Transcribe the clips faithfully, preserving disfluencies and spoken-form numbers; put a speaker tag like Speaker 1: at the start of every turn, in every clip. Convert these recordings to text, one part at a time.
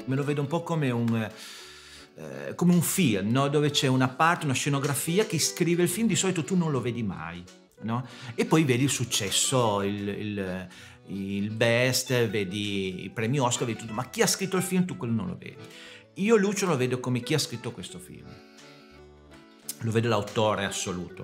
Speaker 1: Me lo vedo un po' come un, eh, come un film, no? Dove c'è una parte, una scenografia che scrive il film, di solito tu non lo vedi mai, no? E poi vedi il successo, il, il, il best, vedi i premi Oscar, vedi tutto, ma chi ha scritto il film tu quello non lo vedi. Io Lucio lo vedo come chi ha scritto questo film, lo vedo l'autore assoluto.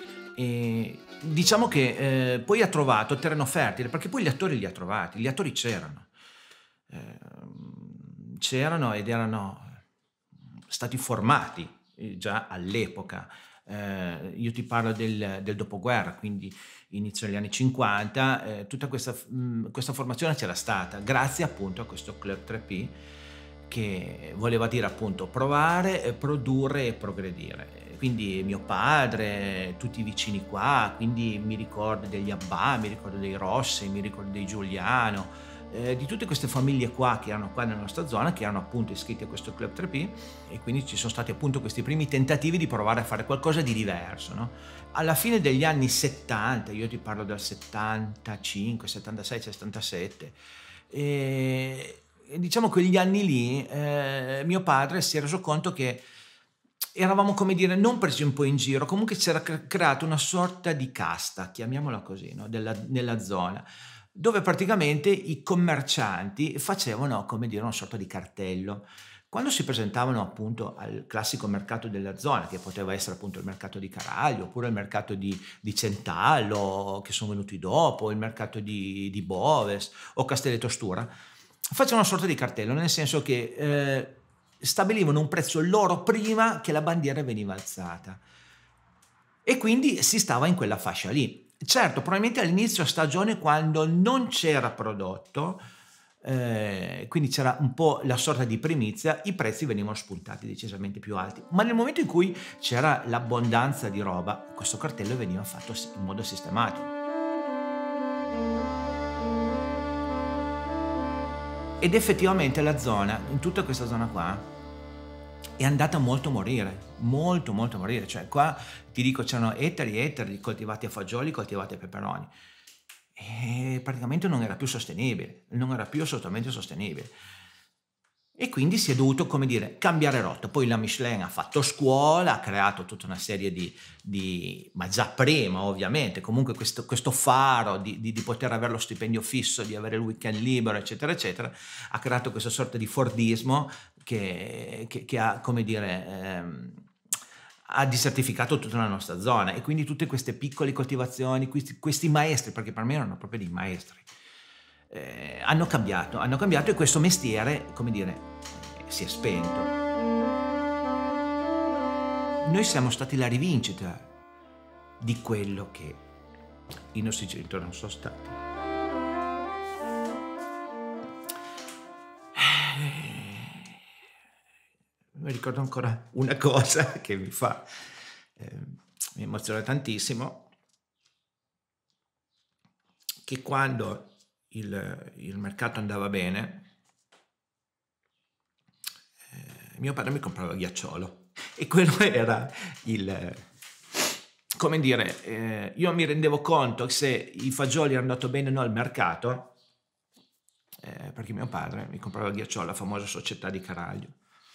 Speaker 1: E diciamo che eh, poi ha trovato terreno fertile, perché poi gli attori li ha trovati, gli attori c'erano, eh, c'erano ed erano stati formati già all'epoca. Eh, io ti parlo del, del dopoguerra, quindi inizio degli anni cinquanta, eh, tutta questa, mh, questa formazione c'era stata, grazie appunto a questo Club tre P, che voleva dire appunto provare, produrre e progredire. Quindi mio padre, tutti i vicini qua, quindi mi ricordo degli Abbà, mi ricordo dei Rossi, mi ricordo dei Giuliano, eh, di tutte queste famiglie qua che erano qua nella nostra zona, che erano appunto iscritti a questo Club tre P, e quindi ci sono stati appunto questi primi tentativi di provare a fare qualcosa di diverso, no? Alla fine degli anni settanta, io ti parlo del settantacinque, settantasei, settantasette, e diciamo quegli anni lì eh, mio padre si è reso conto che eravamo, come dire, non presi un po' in giro, comunque c'era creata una sorta di casta, chiamiamola così, no? Della, nella zona, dove praticamente i commercianti facevano, come dire, una sorta di cartello. Quando si presentavano appunto al classico mercato della zona, che poteva essere appunto il mercato di Caraglio, oppure il mercato di, di Centallo, che sono venuti dopo, il mercato di, di Boves o Castelletto Stura, facevano una sorta di cartello, nel senso che eh, stabilivano un prezzo loro prima che la bandiera veniva alzata, e quindi si stava in quella fascia lì. Certo, probabilmente all'inizio stagione, quando non c'era prodotto, eh, quindi c'era un po' la sorta di primizia, i prezzi venivano spuntati decisamente più alti, ma nel momento in cui c'era l'abbondanza di roba, questo cartello veniva fatto in modo sistematico. Ed effettivamente la zona, in tutta questa zona qua, è andata molto a morire, molto molto a morire. Cioè qua ti dico, c'erano ettari e ettari coltivati a fagioli, coltivati a peperoni, e praticamente non era più sostenibile, non era più assolutamente sostenibile. E quindi si è dovuto, come dire, cambiare rotta. Poi la Michelin ha fatto scuola, ha creato tutta una serie di, di ma già prima ovviamente, comunque questo, questo faro di, di, di poter avere lo stipendio fisso, di avere il weekend libero, eccetera, eccetera, ha creato questa sorta di Fordismo che, che, che ha, come dire, ehm, ha disertificato tutta la nostra zona, e quindi tutte queste piccole coltivazioni, questi, questi maestri, perché per me erano proprio dei maestri, Eh, hanno cambiato, hanno cambiato, e questo mestiere, come dire, si è spento. Noi siamo stati la rivincita di quello che i nostri genitori non sono stati. Mi ricordo ancora una cosa che mi fa, eh, mi emoziona tantissimo, che quando Il, il mercato andava bene, eh, mio padre mi comprava il ghiacciolo, e quello era il, come dire, eh, io mi rendevo conto se i fagioli erano andati bene o no al mercato, eh, perché mio padre mi comprava il ghiacciolo, la famosa società di Caraglio.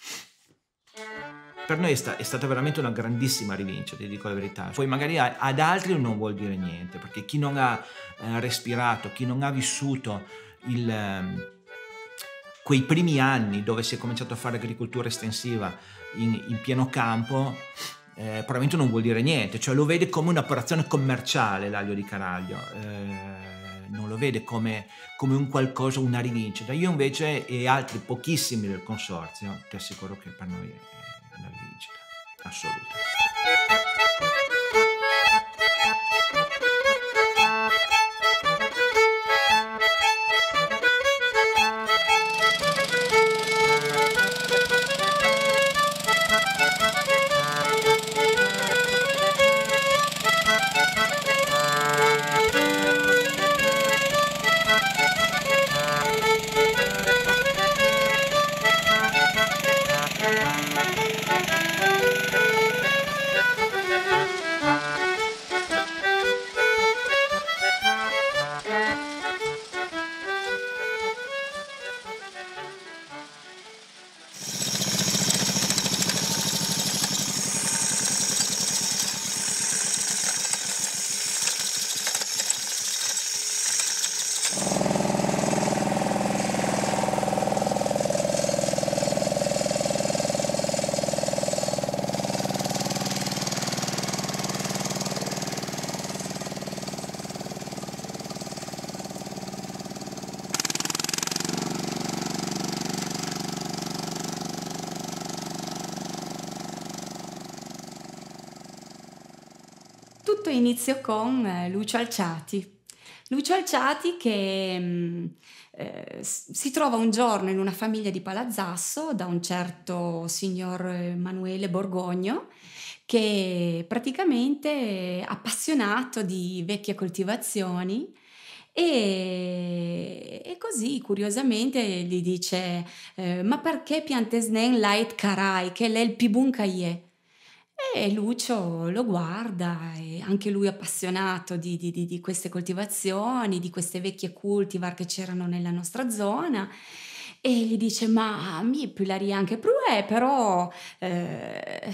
Speaker 1: Per noi è, sta, è stata veramente una grandissima rivincita, ti dico la verità. Poi magari a, ad altri non vuol dire niente, perché chi non ha eh, respirato, chi non ha vissuto il, eh, quei primi anni dove si è cominciato a fare agricoltura estensiva in, in pieno campo, eh, probabilmente non vuol dire niente, cioè lo vede come un'operazione commerciale l'aglio di Caraglio, eh, non lo vede come, come un qualcosa, una rivincita. Io invece, e altri pochissimi del consorzio, ti assicuro che per noi è una rivincita assoluta.
Speaker 2: tutto inizia con eh, Lucio Alciati. Lucio Alciati che mh, eh, si trova un giorno in una famiglia di Palazzasso da un certo signor Emanuele Borgogno, che praticamente è appassionato di vecchie coltivazioni e, e così curiosamente gli dice eh, ma perché piantesnen lait carai che l'è il pibuncaie? E Lucio lo guarda e anche lui appassionato di, di, di, di queste coltivazioni, di queste vecchie cultivar che c'erano nella nostra zona e gli dice ma mi piularia anche prue però eh,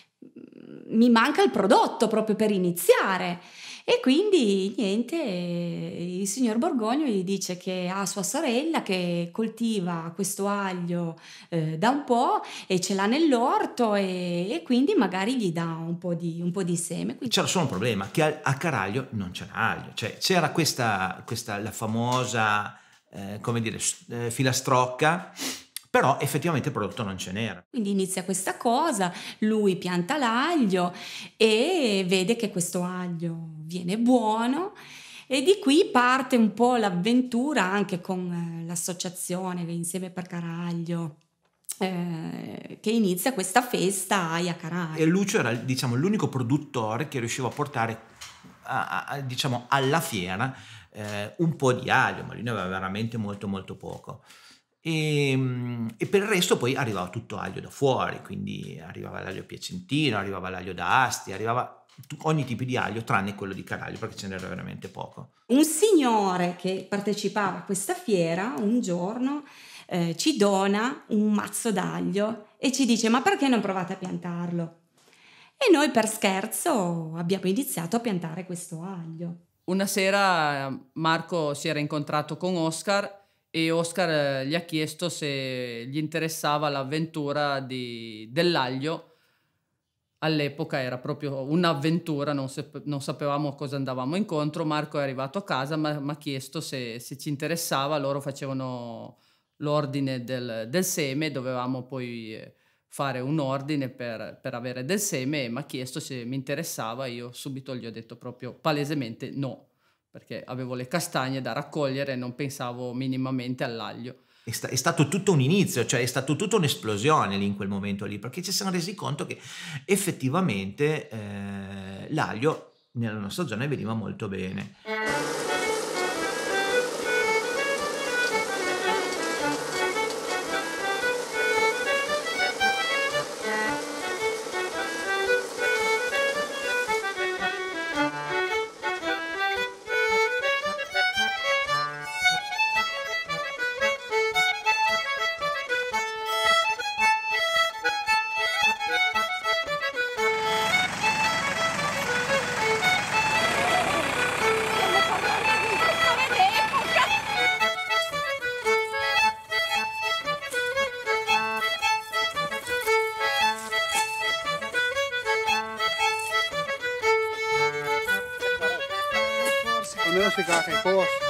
Speaker 2: mi manca il prodotto proprio per iniziare. E quindi niente, il signor Borgogno gli dice che ha sua sorella che coltiva questo aglio eh, da un po' e ce l'ha nell'orto e, e quindi magari gli dà un po' di, un po' di seme. Quindi...
Speaker 1: C'era solo un problema, che a, a Caraglio non c'era aglio, cioè c'era questa, questa la famosa, eh, come dire, eh, filastrocca, però effettivamente il prodotto non ce n'era.
Speaker 2: Quindi inizia questa cosa, lui pianta l'aglio e vede che questo aglio viene buono e di qui parte un po' l'avventura anche con l'associazione Insieme per Caraglio, eh, che inizia questa festa a Caraglio.
Speaker 1: E Lucio era, diciamo, l'unico produttore che riusciva a portare a, a, diciamo, alla fiera eh, un po' di aglio, ma lui ne aveva veramente molto molto poco. E, e per il resto poi arrivava tutto aglio da fuori, quindi arrivava l'aglio piacentino, arrivava l'aglio da Asti, arrivava ogni tipo di aglio tranne quello di Caraglio perché ce n'era veramente poco.
Speaker 2: Un signore che partecipava a questa fiera un giorno eh, ci dona un mazzo d'aglio e ci dice ma perché non provate a piantarlo? E noi per scherzo abbiamo iniziato a piantare questo aglio.
Speaker 3: Una sera Marco si era incontrato con Oscar e Oscar gli ha chiesto se gli interessava l'avventura di, dell'aglio. All'epoca era proprio un'avventura, non, se, non sapevamo cosa andavamo incontro. Marco è arrivato a casa, ma mi ha chiesto se, se ci interessava. Loro facevano l'ordine del, del seme, dovevamo poi fare un ordine per, per avere del seme e mi ha chiesto se mi interessava. Io subito gli ho detto proprio palesemente no, perché avevo le castagne da raccogliere e non pensavo minimamente all'aglio.
Speaker 1: È, sta- è stato tutto un inizio, cioè è stato tutta un'esplosione lì in quel momento lì, perché ci siamo resi conto che effettivamente eh, l'aglio nella nostra zona veniva molto bene.
Speaker 4: Música che cosa?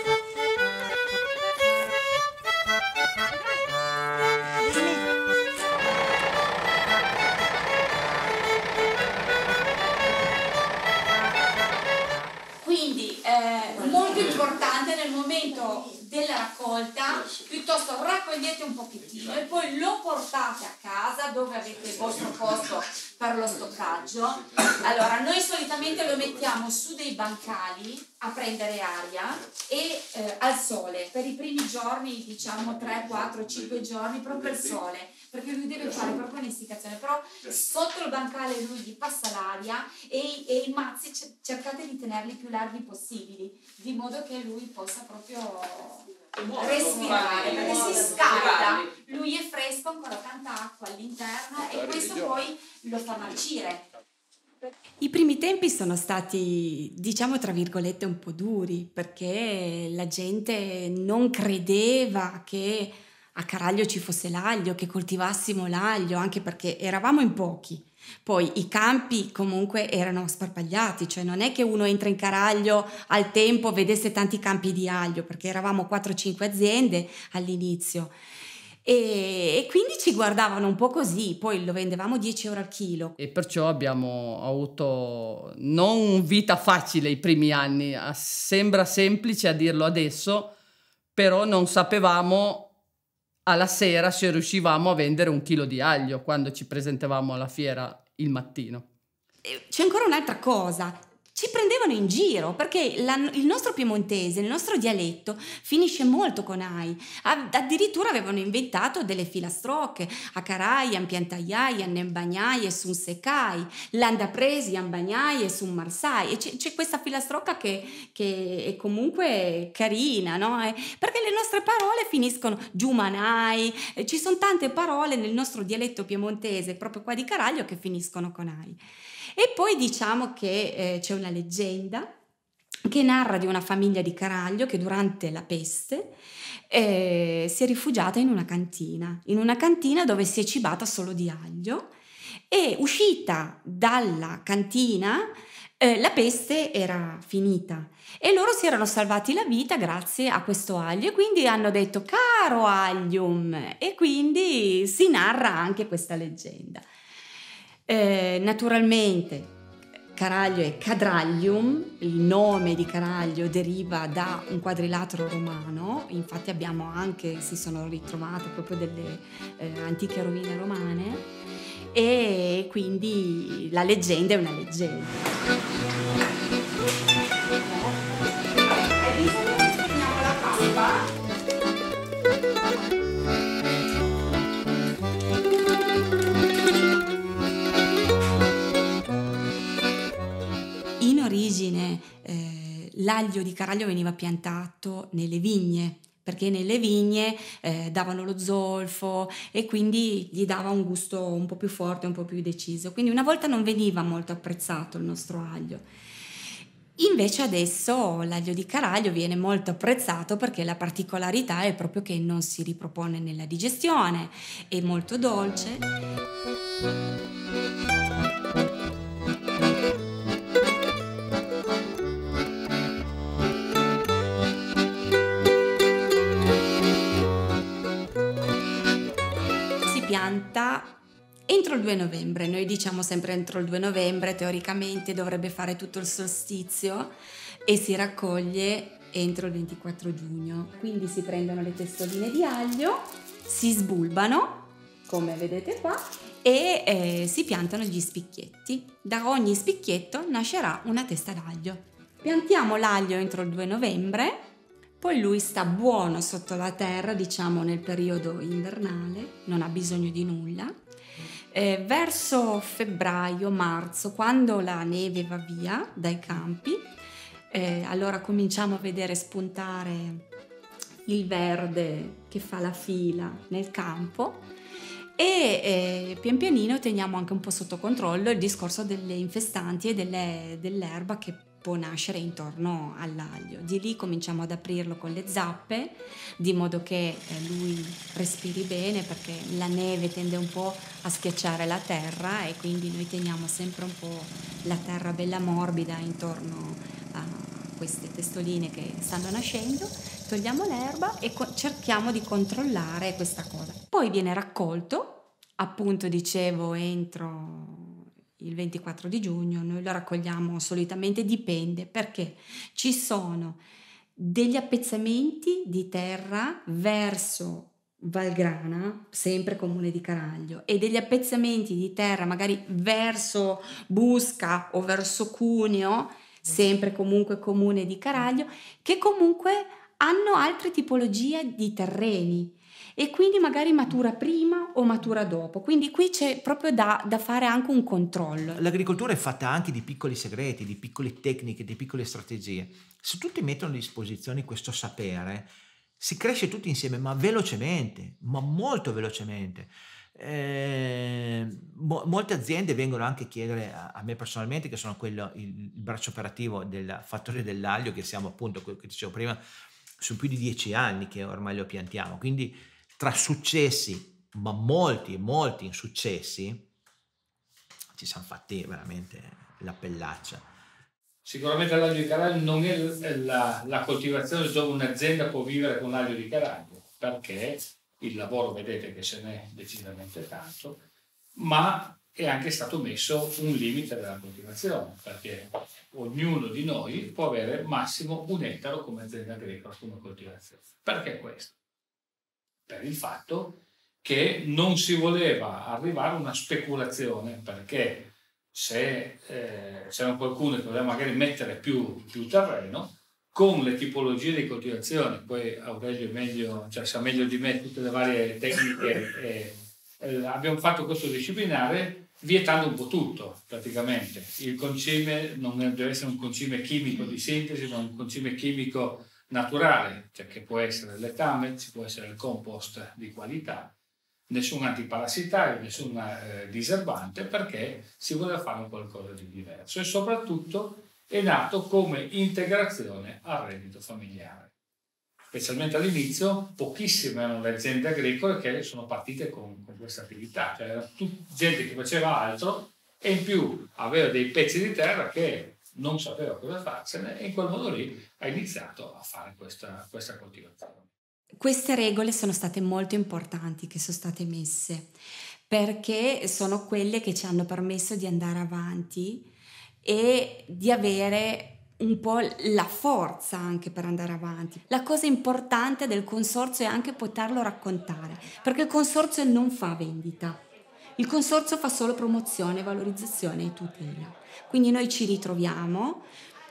Speaker 2: Quindi eh, molto importante nel momento della raccolta, piuttosto raccogliete un pochettino e poi lo portate a casa dove avete il vostro posto per lo stoccaggio. Allora noi solitamente lo mettiamo su dei bancali a prendere aria e eh, al sole per i primi giorni, diciamo tre, quattro, cinque giorni proprio al sole, perché lui deve fare proprio un'esticazione, però sotto il bancale lui gli passa l'aria e, e i mazzi cercate di tenerli più larghi possibili, di modo che lui possa proprio respirare, perché si scalda, lui è fresco, ancora tanta acqua all'interno e questo poi lo fa marcire. I primi tempi sono stati, diciamo tra virgolette, un po' duri, perché la gente non credeva che a Caraglio ci fosse l'aglio, che coltivassimo l'aglio, anche perché eravamo in pochi. Poi i campi comunque erano sparpagliati, cioè non è che uno entra in Caraglio al tempo vedesse tanti campi di aglio, perché eravamo quattro cinque aziende all'inizio.
Speaker 5: E, e quindi ci guardavano un po' così, poi lo vendevamo dieci euro al chilo.
Speaker 3: E perciò abbiamo avuto non vita facile i primi anni, sembra semplice a dirlo adesso, però non sapevamo alla sera se riuscivamo a vendere un chilo di aglio quando ci presentavamo alla fiera il mattino.
Speaker 5: C'è ancora un'altra cosa. Ci prendevano in giro perché la, il nostro piemontese, il nostro dialetto finisce molto con ai. Addirittura avevano inventato delle filastrocche a Carai, a Piantaiai, a Nembagnai e su Secai, l'Andapresi, a Bagnai e su Marsai. E c'è, c'è questa filastrocca che, che è comunque carina, no? Eh, perché le nostre parole finiscono giumanai, eh, ci sono tante parole nel nostro dialetto piemontese, proprio qua di Caraglio, che finiscono con ai. E poi diciamo che eh, c'è una leggenda che narra di una famiglia di Caraglio che durante la peste eh, si è rifugiata in una cantina, in una cantina dove si è cibata solo di aglio, e uscita dalla cantina eh, la peste era finita e loro si erano salvati la vita grazie a questo aglio, e quindi hanno detto caro aglium, e quindi si narra anche questa leggenda. Eh, naturalmente Caraglio è Cadraglium, il nome di Caraglio deriva da un quadrilatero romano, infatti abbiamo anche, si sono ritrovate proprio delle eh, antiche rovine romane, e quindi la leggenda è una leggenda. Hai visto che segniamo la pasta? Origine eh, l'aglio di Caraglio veniva piantato nelle vigne, perché nelle vigne eh, davano lo zolfo e quindi gli dava un gusto un po' più forte, un po' più deciso. Quindi una volta non veniva molto apprezzato il nostro aglio. Invece adesso l'aglio di Caraglio viene molto apprezzato perché la particolarità è proprio che non si ripropone nella digestione, è molto dolce. Pianta entro il due novembre, noi diciamo sempre entro il due novembre, teoricamente dovrebbe fare tutto il solstizio, e si raccoglie entro il ventiquattro giugno. Quindi si prendono le testoline di aglio, si sbulbano, come vedete qua, e eh, si piantano gli spicchietti. Da ogni spicchietto nascerà una testa d'aglio. Piantiamo l'aglio entro il due novembre, poi lui sta buono sotto la terra, diciamo nel periodo invernale, non ha bisogno di nulla. Eh, verso febbraio, marzo, quando la neve va via dai campi, eh, allora cominciamo a vedere spuntare il verde che fa la fila nel campo, e eh, pian pianino teniamo anche un po' sotto controllo il discorso delle infestanti e delle, dell'erba che può nascere intorno all'aglio. Di lì cominciamo ad aprirlo con le zappe, di modo che eh, lui respiri bene, perché la neve tende un po' a schiacciare la terra, e quindi noi teniamo sempre un po' la terra bella morbida intorno a queste testoline che stanno nascendo. Togliamo l'erba e co- cerchiamo di controllare questa cosa. Poi viene raccolto, appunto dicevo entro il ventiquattro di giugno. Noi lo raccogliamo solitamente, dipende, perché ci sono degli appezzamenti di terra verso Valgrana, sempre comune di Caraglio, e degli appezzamenti di terra magari verso Busca o verso Cuneo, sempre comunque comune di Caraglio, che comunque hanno altre tipologie di terreni, e quindi magari matura prima o matura dopo. Quindi qui c'è proprio da, da fare anche un controllo.
Speaker 1: L'agricoltura è fatta anche di piccoli segreti, di piccole tecniche, di piccole strategie. Se tutti mettono a disposizione questo sapere, si cresce tutti insieme, ma velocemente, ma molto velocemente. Eh, mo- molte aziende vengono anche a chiedere a, a me personalmente, che sono quello, il, il braccio operativo del fattoria dell'aglio, che siamo appunto, quello che dicevo prima, sono più di dieci anni che ormai lo piantiamo, quindi tra successi, ma molti, molti insuccessi, ci siamo fatti veramente la pellaccia.
Speaker 6: Sicuramente l'aglio di Caraglio non è la, la coltivazione dove un'azienda può vivere con l'aglio di Caraglio, perché il lavoro vedete che se n'è decisamente tanto, ma è anche stato messo un limite della coltivazione, perché ognuno di noi può avere massimo un ettaro come azienda agricola, come coltivazione. Perché questo? Per il fatto che non si voleva arrivare a una speculazione, perché se eh, c'era qualcuno che voleva magari mettere più, più terreno, con le tipologie di coltivazione, poi Aurelio è meglio, cioè sa meglio di me tutte le varie tecniche, e, e abbiamo fatto questo disciplinare vietando un po' tutto praticamente. Il concime non deve essere un concime chimico di sintesi, ma un concime chimico naturale, cioè che può essere il letame, ci può essere il compost di qualità, nessun antiparassitario, nessun eh, diserbante, perché si voleva fare qualcosa di diverso e soprattutto è nato come integrazione al reddito familiare. Specialmente all'inizio, pochissime erano le aziende agricole che sono partite con, con questa attività, cioè era tutta gente che faceva altro e in più aveva dei pezzi di terra che non sapeva cosa farsene, e in quel modo lì ha iniziato a fare questa, questa coltivazione.
Speaker 5: Queste regole sono state molto importanti che sono state messe, perché sono quelle che ci hanno permesso di andare avanti e di avere un po' la forza anche per andare avanti. La cosa importante del consorzio è anche poterlo raccontare, perché il consorzio non fa vendita, il consorzio fa solo promozione, valorizzazione e tutela. Quindi noi ci ritroviamo,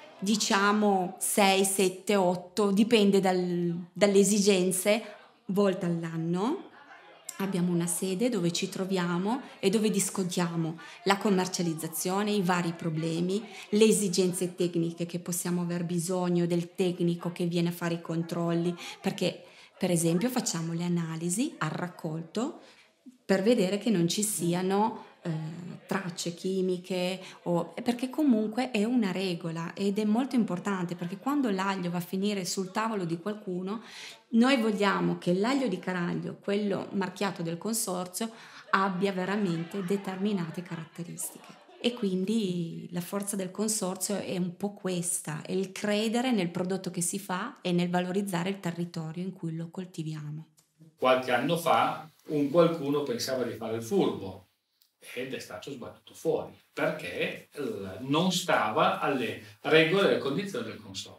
Speaker 5: diciamo sei, sette, otto, dipende dal, dalle esigenze, volte all'anno. Abbiamo una sede dove ci troviamo e dove discutiamo la commercializzazione, i vari problemi, le esigenze tecniche che possiamo aver bisogno del tecnico che viene a fare i controlli, perché per esempio facciamo le analisi al raccolto per vedere che non ci siano eh, tracce chimiche, o, perché comunque è una regola ed è molto importante, perché quando l'aglio va a finire sul tavolo di qualcuno, noi vogliamo che l'aglio di Caraglio, quello marchiato del consorzio, abbia veramente determinate caratteristiche. E quindi la forza del consorzio è un po' questa, è il credere nel prodotto che si fa e nel valorizzare il territorio in cui lo coltiviamo.
Speaker 6: Qualche anno fa un qualcuno pensava di fare il furbo ed è stato sbattuto fuori perché non stava alle regole e alle condizioni del consorzio.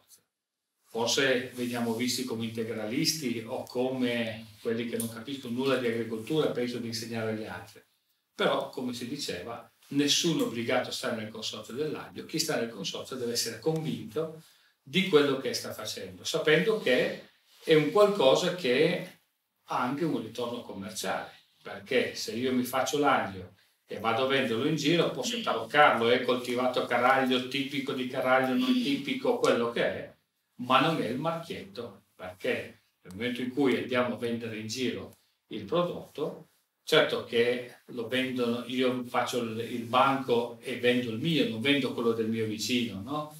Speaker 6: Forse veniamo visti come integralisti o come quelli che non capiscono nulla di agricoltura e pensano di insegnare agli altri. Però, come si diceva, nessuno è obbligato a stare nel consorzio dell'aglio. Chi sta nel consorzio deve essere convinto di quello che sta facendo, sapendo che è un qualcosa che ha anche un ritorno commerciale, perché se io mi faccio l'aglio e vado a venderlo in giro, posso taroccarlo, è coltivato a Caraglio, tipico di Caraglio, non tipico, quello che è, ma non è il marchietto, perché nel momento in cui andiamo a vendere in giro il prodotto, certo che lo vendono, io faccio il, il banco e vendo il mio, non vendo quello del mio vicino, no?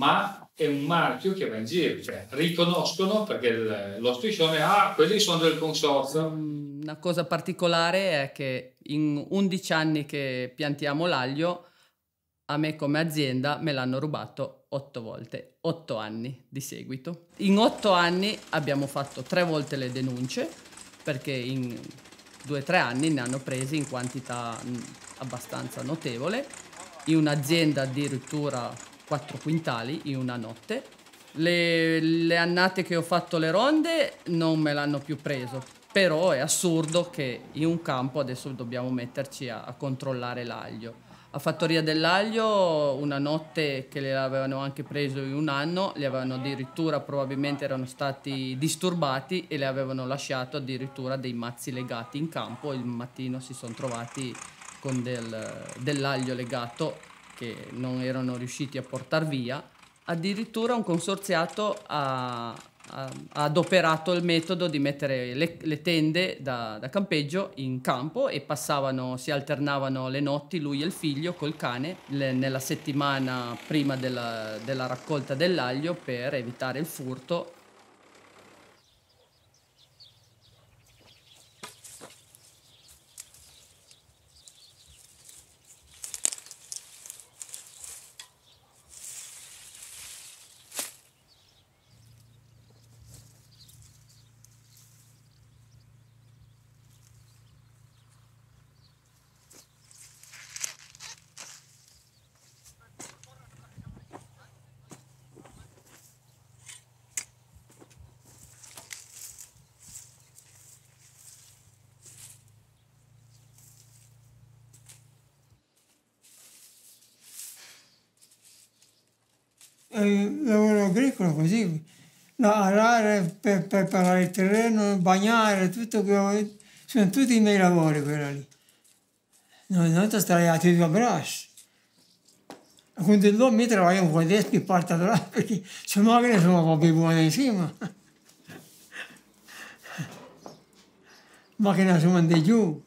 Speaker 6: Ma è un marchio che va in giro, cioè riconoscono perché il, lo striscione, ah, quelli sono del consorzio.
Speaker 3: Una cosa particolare è che in undici anni che piantiamo l'aglio, a me come azienda me l'hanno rubato otto volte, otto anni di seguito. In otto anni abbiamo fatto tre volte le denunce, perché in due o tre anni ne hanno presi in quantità abbastanza notevole, in un'azienda addirittura quattro quintali in una notte. Le, le annate che ho fatto le ronde non me l'hanno più preso, però è assurdo che in un campo adesso dobbiamo metterci a, a controllare l'aglio. A Fattoria dell'Aglio una notte che le avevano anche preso in un anno, li avevano addirittura, probabilmente erano stati disturbati e le avevano lasciato addirittura dei mazzi legati in campo. Il mattino si sono trovati con del, dell'aglio legato che non erano riusciti a portar via. Addirittura un consorziato ha, ha, ha adoperato il metodo di mettere le, le tende da, da campeggio in campo e passavano, si alternavano le notti, lui e il figlio col cane, le, nella settimana prima della, della raccolta dell'aglio, per evitare il furto.
Speaker 7: il lavoro agricolo così, no, arare, per preparare il terreno, bagnare, tutto quello, sono tutti i miei lavori quelli lì. Noi non stiamo a tutti a braccio. Quindi loro mi lavorano con adesso che partono là, perché se magari sono un po' più buone insieme. Ma che ne sono di giù.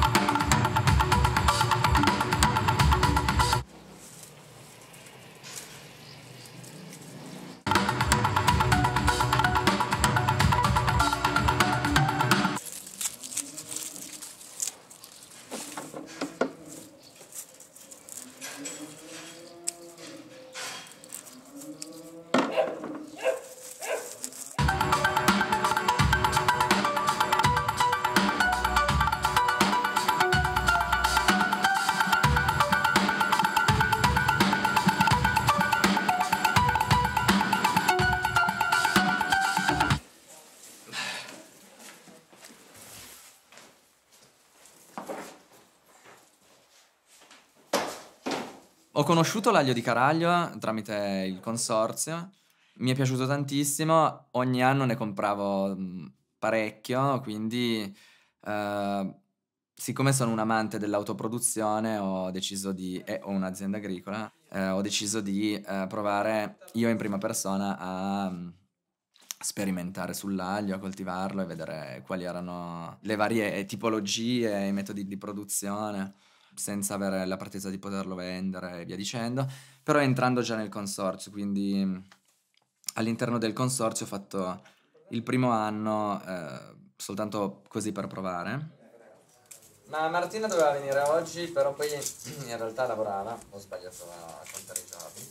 Speaker 8: Ho conosciuto l'aglio di Caraglio tramite il consorzio, mi è piaciuto tantissimo, ogni anno ne compravo parecchio, quindi eh, siccome sono un amante dell'autoproduzione ho deciso di, e ho un'azienda agricola, eh, ho deciso di eh, provare io in prima persona a sperimentare sull'aglio, a coltivarlo e vedere quali erano le varie tipologie, i metodi di produzione, senza avere la pretesa di poterlo vendere e via dicendo, però entrando già nel consorzio, quindi all'interno del consorzio ho fatto il primo anno eh, soltanto così per provare. Ma Martina doveva venire oggi, però poi in realtà lavorava, ho sbagliato a contare i giorni.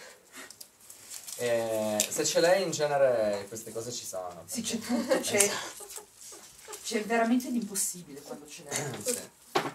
Speaker 8: E se ce l'hai in genere queste cose ci sono.
Speaker 9: Sì, c'è tutto, c'è, c'è veramente l'impossibile quando ce l'hai.
Speaker 8: Sì.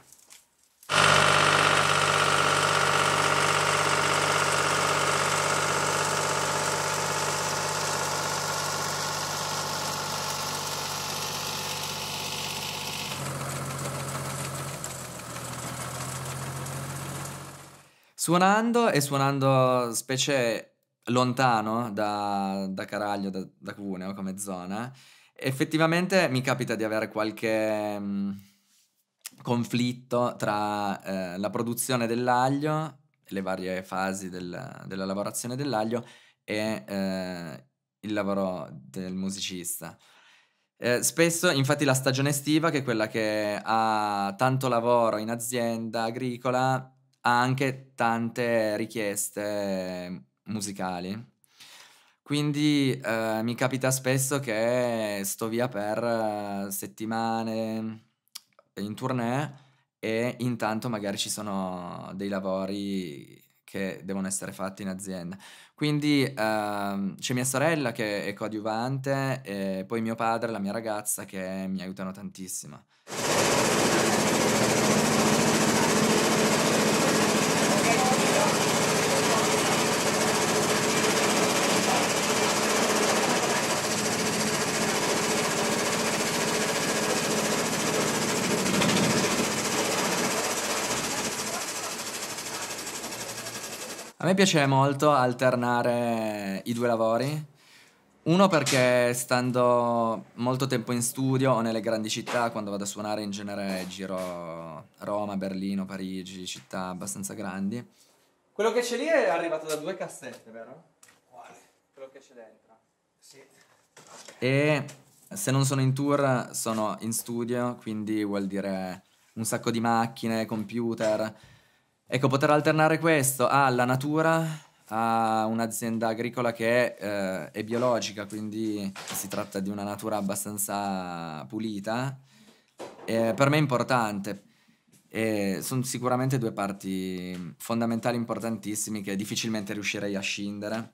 Speaker 8: Suonando e suonando specie lontano da, da Caraglio, da, da Cuneo come zona, effettivamente mi capita di avere qualche mh, conflitto tra eh, la produzione dell'aglio, le varie fasi del, della lavorazione dell'aglio e eh, il lavoro del musicista. Eh, spesso, infatti, la stagione estiva, che è quella che ha tanto lavoro in azienda agricola, ha anche tante richieste musicali. Quindi eh, mi capita spesso che sto via per settimane in tournée e intanto magari ci sono dei lavori che devono essere fatti in azienda. Quindi ehm, c'è mia sorella che è coadiuvante e poi mio padre e la mia ragazza che mi aiutano tantissimo. A me piace molto alternare i due lavori, uno perché stando molto tempo in studio o nelle grandi città, quando vado a suonare in genere giro Roma, Berlino, Parigi, città abbastanza grandi. Quello che c'è lì è arrivato da due cassette, vero? Quale? Quello che c'è dentro. Sì. E se non sono in tour sono in studio, quindi vuol dire un sacco di macchine, computer. Ecco, poter alternare questo alla natura, a un'azienda agricola che eh, è biologica, quindi si tratta di una natura abbastanza pulita, eh, per me è importante. E sono sicuramente due parti fondamentali, importantissimi, che difficilmente riuscirei a scindere.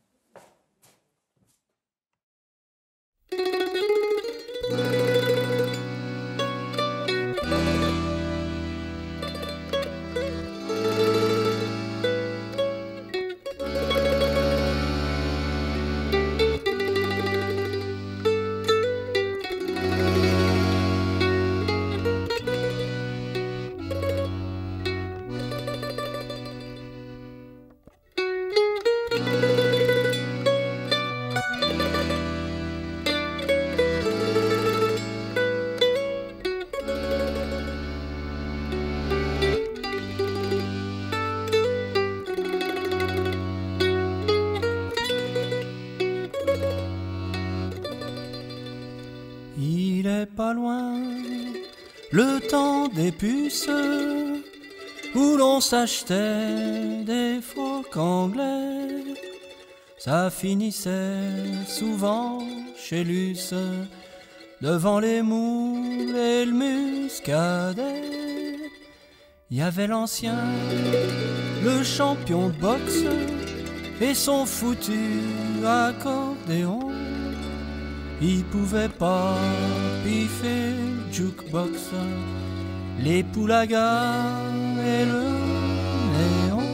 Speaker 10: Il est pas loin le temps des puces où l'on s'achetait des frocs anglais. Ça finissait souvent chez Luce, devant les moules et le muscadet. Il y avait l'ancien, le champion de boxe et son foutu accordéon. Il pouvait pas piffer le jukebox, les poulagas et le néon.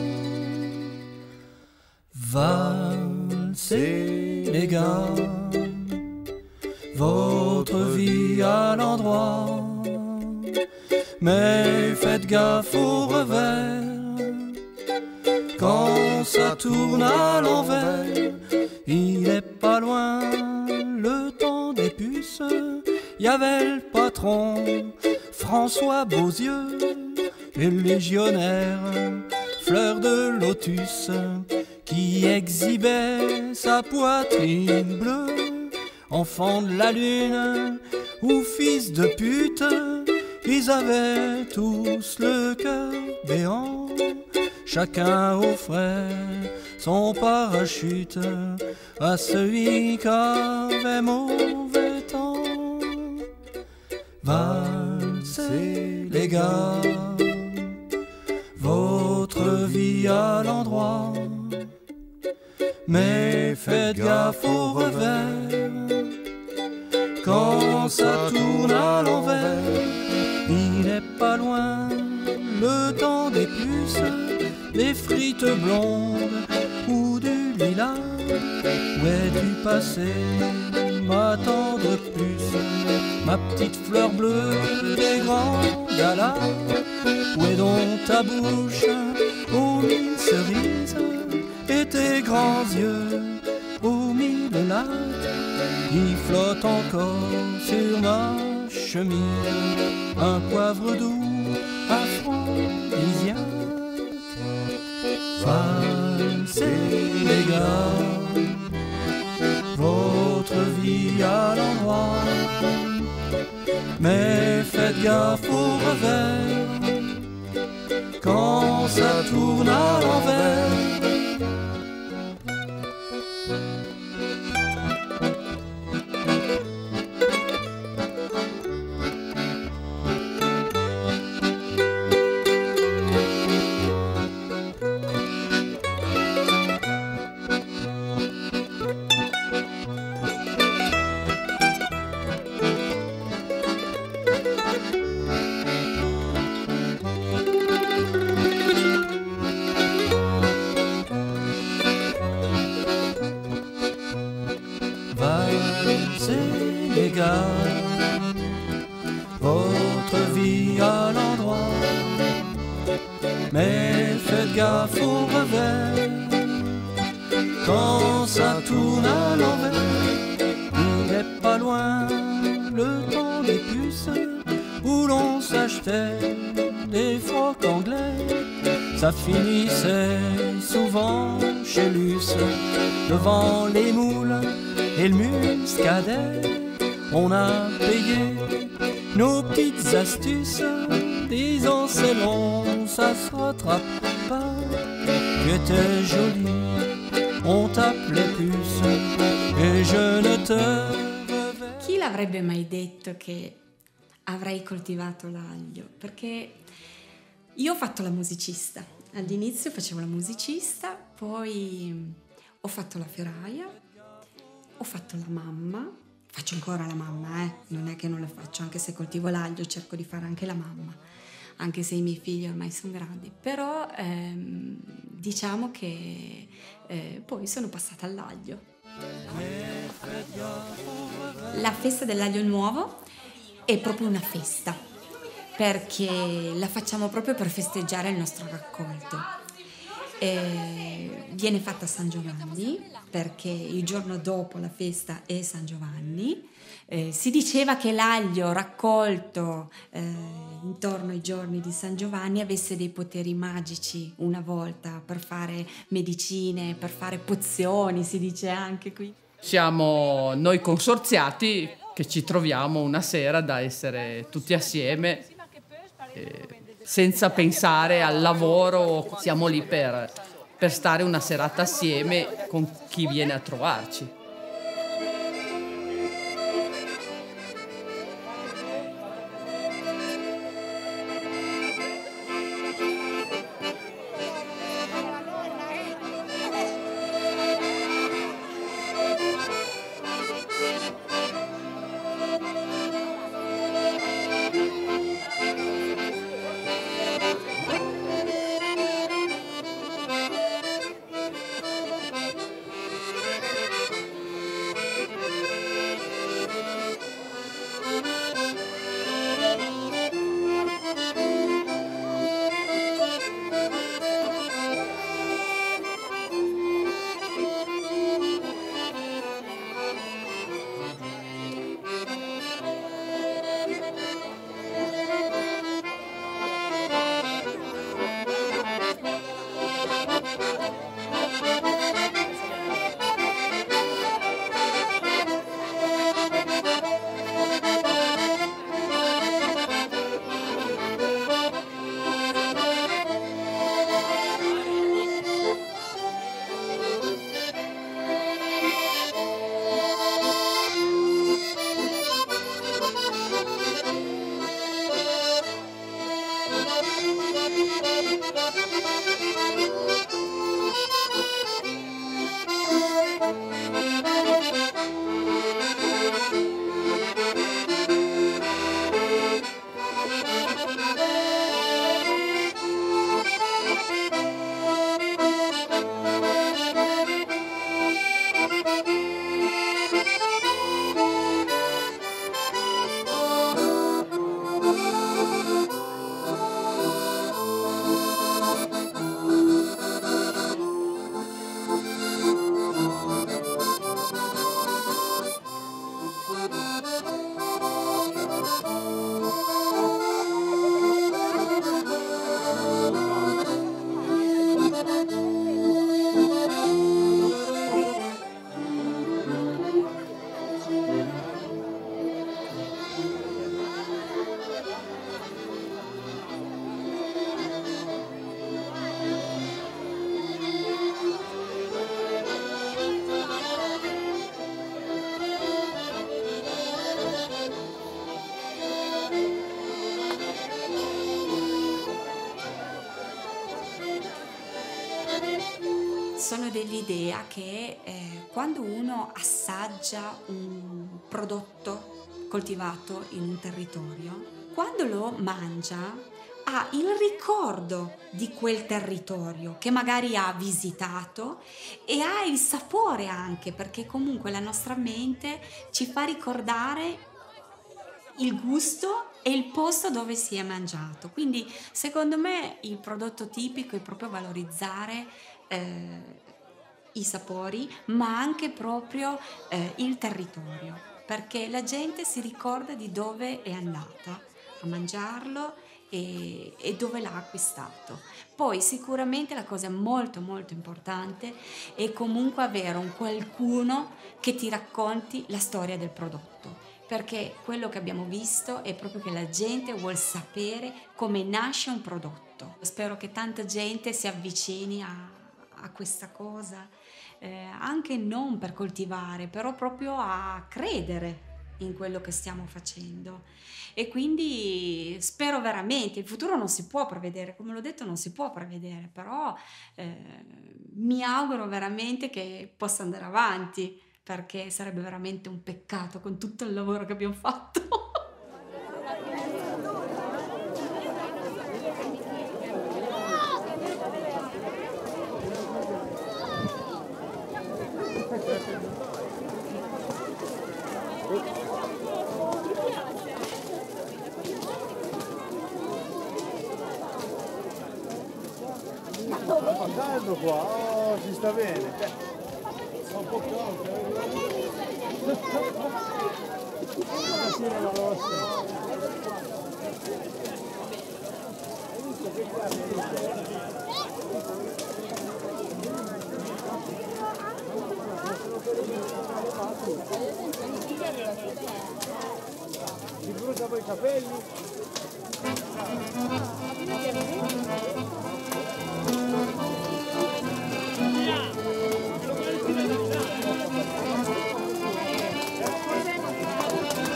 Speaker 10: Valsez les gars, votre vie à l'endroit, mais faites gaffe au revers. Quand ça tourne à l'envers, il est pas loin le temps des puces. Y avait le patron François Beauzieux et le légionnaire Fleur de Lotus qui exhibait sa poitrine bleue. Enfant de la lune ou fils de pute, ils avaient tous le cœur béant. Chacun offrait son parachute à celui qui avait mauvais temps. Valsez les gars, votre vie à l'endroit, mais faites gaffe au revers. Quand ça tourne à l'envers, il est pas loin le temps des puces, des frites blondes ou du lilas. Où es-tu passé, ma tendre puce, ma petite fleur bleue des grands galas? Où est donc ta bouche aux mille cerises et tes grands yeux aux mille lattes? Il flotte encore sur ma chemise un poivre doux aphrodisiaque. Valsez les gars, votre vie à l'endroit, mais faites gaffe au revers. Quand ça tourne à l'envers, les gars, votre vie à l'endroit, mais faites gaffe au revers. Quand ça tourne à l'envers, il est pas loin le temps des puces où l'on s'achetait des frocs anglais. Ça finissait souvent chez Luce, devant les moules et le muscadet. On a payé nos petites astuces, disons c'est long, ça se rattrape pas. Tu étais jolie, on t'appelait puce, e je ne te...
Speaker 5: Chi l'avrebbe mai detto che avrei coltivato l'aglio? Perché io ho fatto la musicista, all'inizio facevo la musicista, poi ho fatto la fioraia, ho fatto la mamma, faccio ancora la mamma, eh? Non è che non la faccio, anche se coltivo l'aglio cerco di fare anche la mamma, anche se i miei figli ormai sono grandi, però ehm, diciamo che eh, poi sono passata all'aglio. La festa dell'aglio nuovo è proprio una festa, perché la facciamo proprio per festeggiare il nostro raccolto. Eh, viene fatta a San Giovanni, perché il giorno dopo la festa è San Giovanni. Eh, si diceva che l'aglio raccolto eh, intorno ai giorni di San Giovanni avesse dei poteri magici una volta, per fare medicine, per fare pozioni, si dice anche qui.
Speaker 3: Siamo noi consorziati che ci troviamo una sera da essere tutti assieme, eh, senza pensare al lavoro, siamo lì per, per stare una serata assieme con chi viene a trovarci.
Speaker 5: Sono dell'idea che eh, quando uno assaggia un prodotto coltivato in un territorio, quando lo mangia ha il ricordo di quel territorio che magari ha visitato e ha il sapore anche, perché comunque la nostra mente ci fa ricordare il gusto e il posto dove si è mangiato. Quindi secondo me il prodotto tipico è proprio valorizzare eh, i sapori, ma anche proprio eh, il territorio, perché la gente si ricorda di dove è andata a mangiarlo e, e dove l'ha acquistato. Poi sicuramente la cosa molto molto importante è comunque avere un qualcuno che ti racconti la storia del prodotto, perché quello che abbiamo visto è proprio che la gente vuol sapere come nasce un prodotto. Spero che tanta gente si avvicini a, a questa cosa, eh, anche non per coltivare, però proprio a credere in quello che stiamo facendo. E quindi spero veramente, il futuro non si può prevedere, come l'ho detto non si può prevedere, però eh, mi auguro veramente che possa andare avanti, perché sarebbe veramente un peccato con tutto il lavoro che abbiamo fatto.
Speaker 4: Fa caldo qua, oh, si sta bene. Fa un po' caldo. Stasera la rossa. Hai visto che i capelli.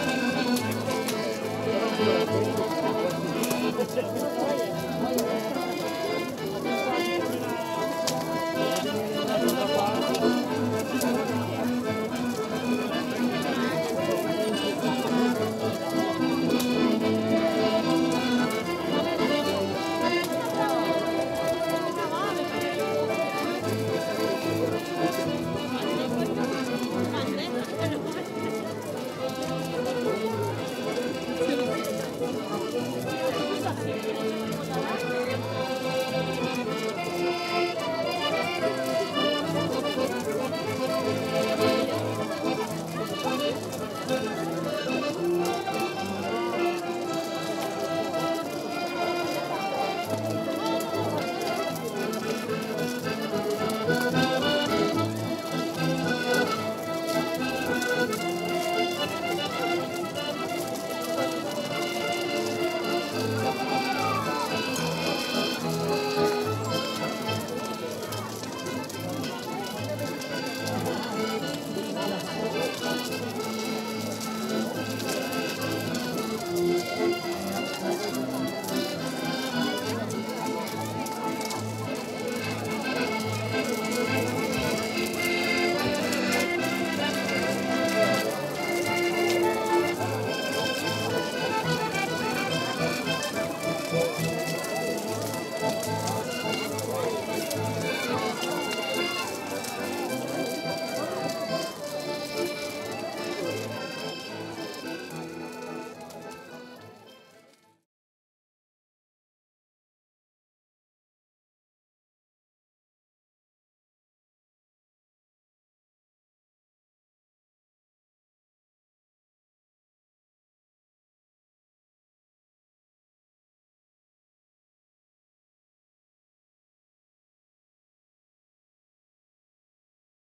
Speaker 4: Thank you.